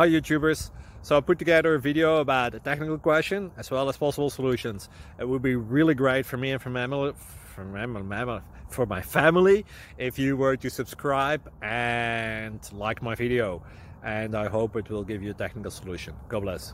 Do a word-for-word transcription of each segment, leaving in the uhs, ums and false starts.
Hi YouTubers. So I put together a video about a technical question as well as possible solutions. It would be really great for me and for my family, for my, for my family if you were to subscribe and like my video. And I hope it will give you a technical solution. God bless.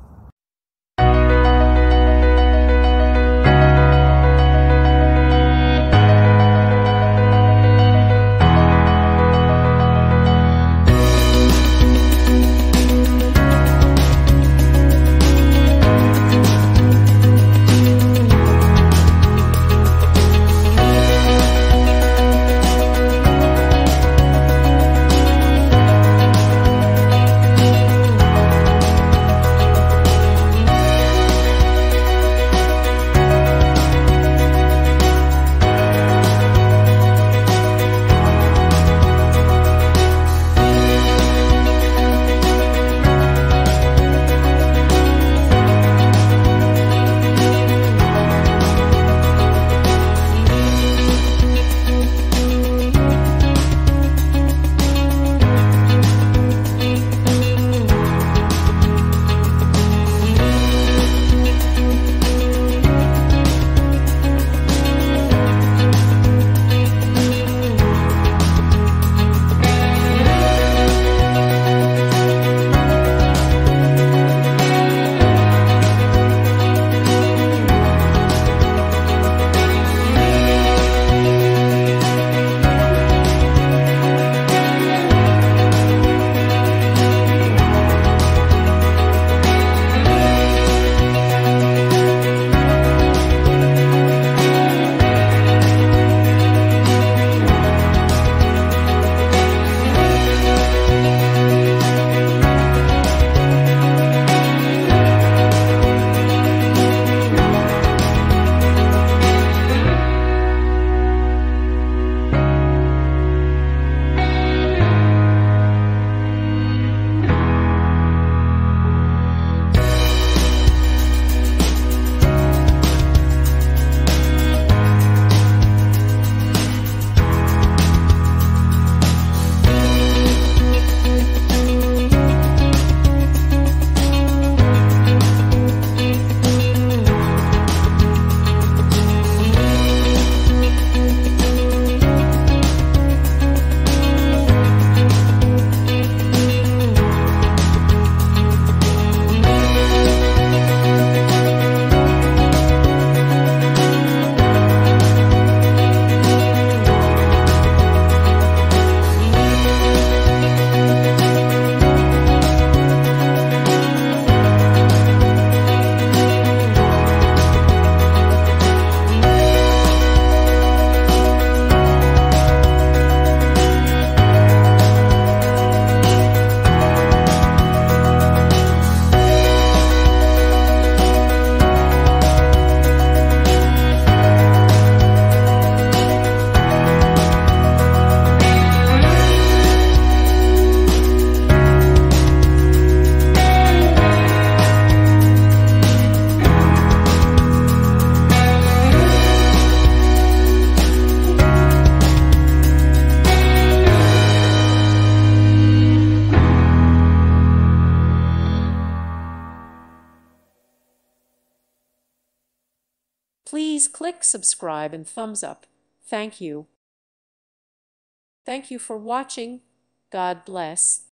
Please click subscribe and thumbs up. Thank you. Thank you for watching. God bless.